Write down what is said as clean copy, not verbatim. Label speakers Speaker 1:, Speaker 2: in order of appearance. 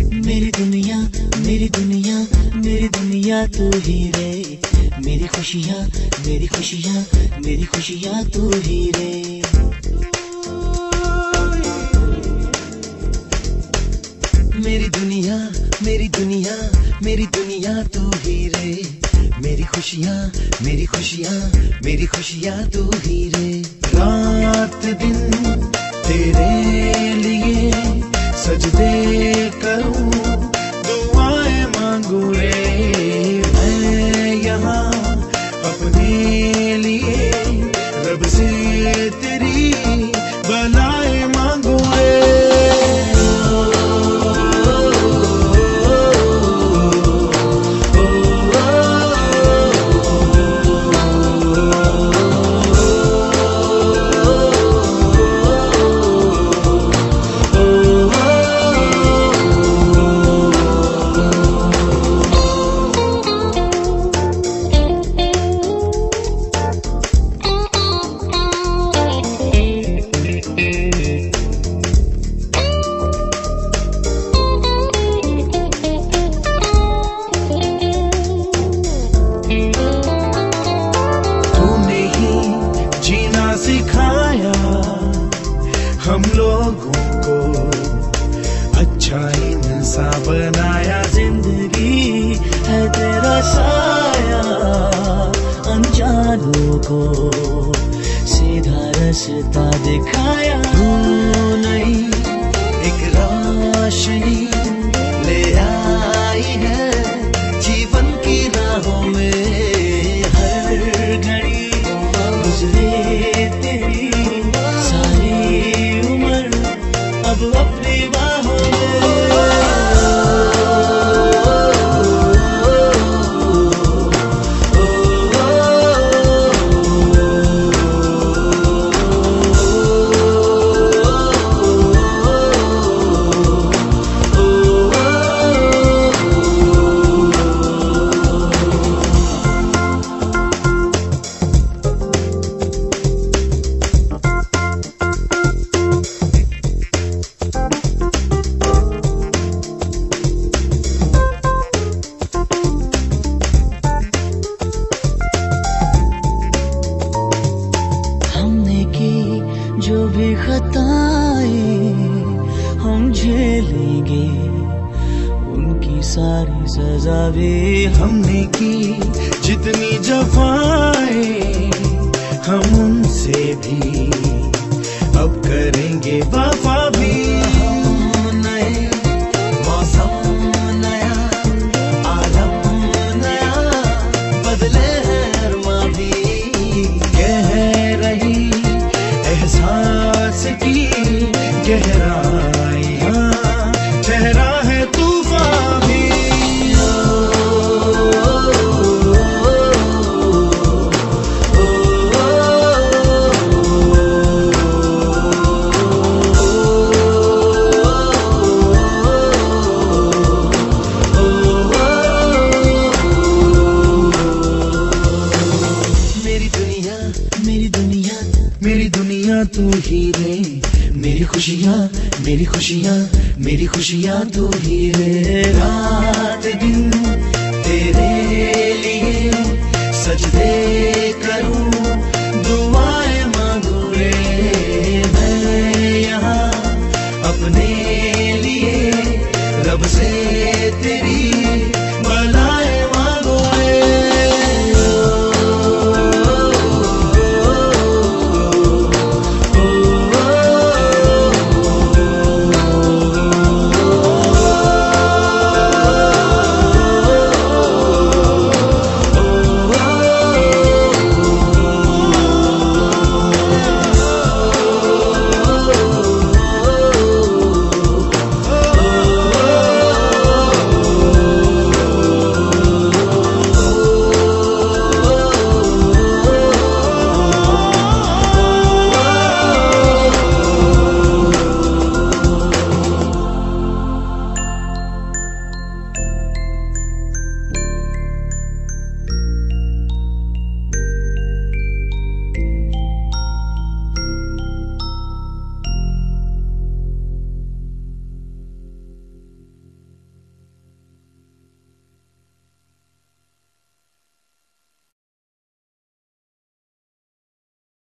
Speaker 1: मेरी दुनिया मेरी दुनिया मेरी दुनिया तू ही रे, मेरी खुशियाँ मेरी खुशियाँ मेरी खुशियाँ तू ही रे। मेरी दुनिया मेरी दुनिया मेरी दुनिया तू ही रे, मेरी खुशियाँ मेरी खुशियाँ मेरी खुशियाँ तू ही रे। रात दिन तेरे लिए सजदे करूं, दुआएं मांगू रे मैं यहाँ अपने लिए, रब से तेरी भलाई मांगू रे। सिखाया हम लोगों को, अच्छा इंसान बनाया, जिंदगी है तेरा साया, अनजानों को सीधा रास्ता दिखाया। तू नहीं एक रोशनी ले आई है जीवन की राहों में, हर घड़ी गुजरे तेरी सारी उम्र अब अपनी बाहों जो भी खताएं हम झेलेंगे, उनकी सारी सजा भी हमने की, जितनी जफाएं हम उनसे भी अब करेंगे वफा भी। नए मौसम नया आलम नया, बदले हैं माँ भी कह रही एहसास की गहराइयाँ, चेहरा है तूफान भी। मेरी दुनिया मेरी दुनिया मेरी दुनिया तू ही रे, मेरी खुशियाँ मेरी खुशियाँ मेरी खुशियाँ तू ही रे। रात दिन तेरे लिए सजदे करूं, दुआएं मांगू रे मैं यहाँ अपने लिए, रब से